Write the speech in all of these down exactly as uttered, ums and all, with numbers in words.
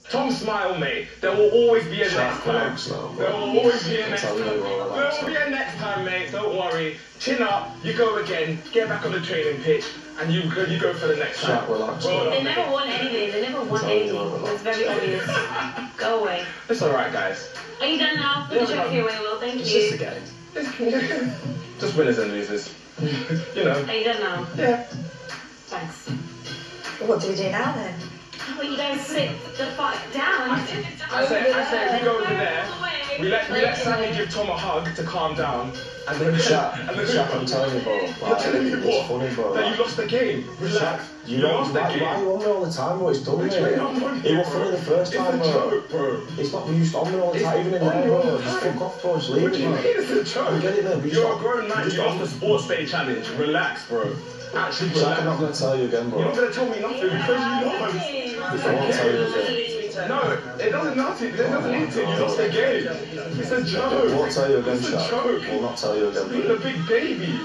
Tom, smile, mate. There will always be a next time. There will always be a next time. There will be a next time, mate. Don't worry. Chin up. You go again. Get back on the training pitch, and you go. You go for the next time. Well, they never won anything. They never won anything. It's very obvious. Go away. It's all right, guys. Are you done now? Put the trophy away, Will. Thank it's you. Just a game. Just winners and losers. You know. Are you done now? Yeah. Thanks. What do we do now then? Well, you guys sit the fuck down. I say, I say, we go over there. We let, we let Sammy give Tom a hug to calm down, and then Shaq, and then Shaq, I'm telling you, bro. You're telling me what? Funny, bro. That you lost the game. Relax. You, you know, lost the why, game. why you on me all the time, bro? It's done, mate. It was funny the first time, it's a bro. Joke, bro. It's not used on me all the time, even in there, bro. Just fuck off, bro. Just leave What it, do you man. mean it's a joke? We get it, man. We You're just- a grown man. we just- You're off the sports day challenge. Relax, bro. Actually, Shaq, relax. I'm not going to tell you again, bro. You're not going to tell me nothing because you know. I won't tell you again. No, it doesn't matter. It doesn't need to. You lost the game. It's a joke. I won't tell you again, It's a Shaq. joke. I will not tell you again, You're bro. a big baby.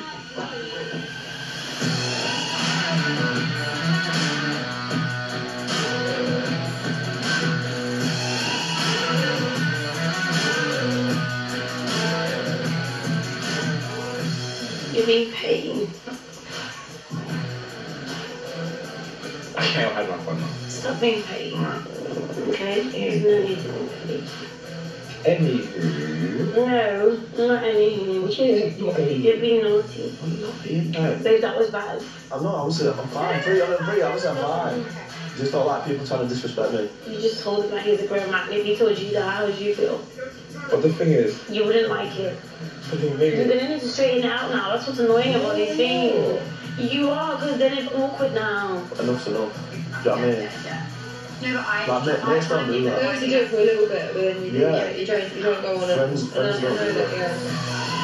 You're being paid. Okay, I'll have my fun now. Stop being paid. Okay? There's no need to be paid. Anywho. No, not anything. You're being naughty. I'm not being bad. Babe, that was bad. I'm not, obviously, I'm fine. Free, I'm free, obviously, I'm fine. I just don't like people trying to disrespect me. You just told him that he's a grown man. If he told you that, how would you feel? But the thing is, You wouldn't like it. the thing You're is, gonna need to straighten it out now. That's what's annoying about these things. You are, because then it's awkward now. Enough's enough. Do you know what I mean? No, but I. Like, mate, mates don't do You that. obviously do it for a little bit, but then you, Yeah. yeah, you don't, you don't go on it. Friends- friends and I don't know do that, that. yeah.